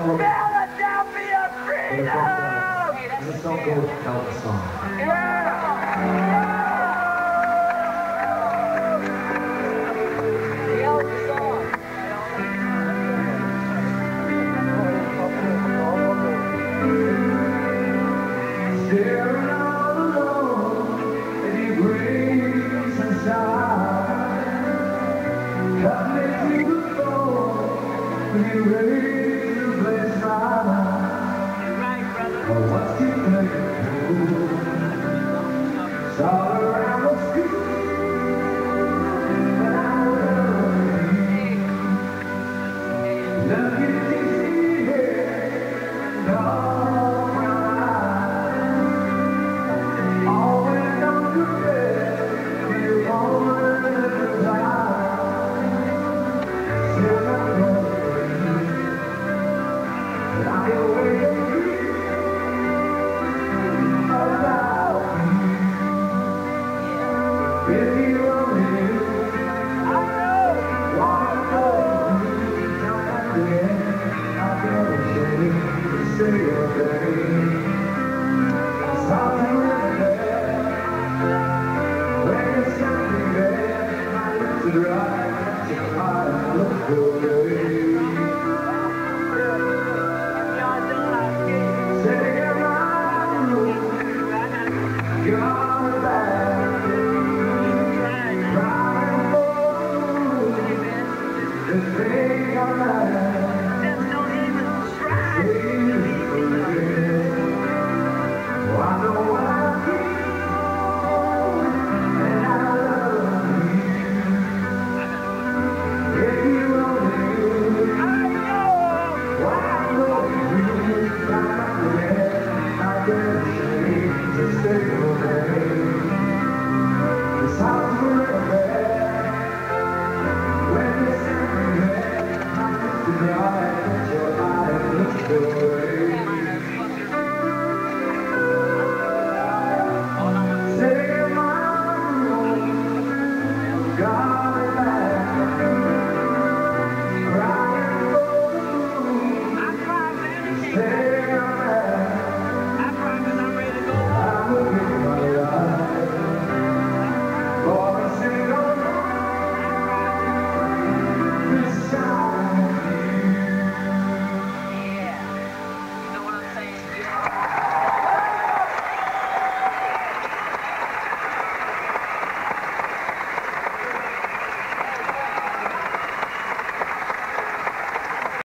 Philadelphia freedom! Let's all go with Elton song. The Elton song. Staring all alone as he breathes inside. Cut me to the bone when you raise your blade smile. Oh, what's he playing? It's all around the street, but I will look at this here, dark brown eyes. Always on the bed, you're always the time. Still not knowing, but I always dream about you. If you only knew, wanna know you, don't have to end. I'll go ashamed to say your name. It's hard to remember when you're standing there. My lips are dry, so I look away. Sitting in my room, you're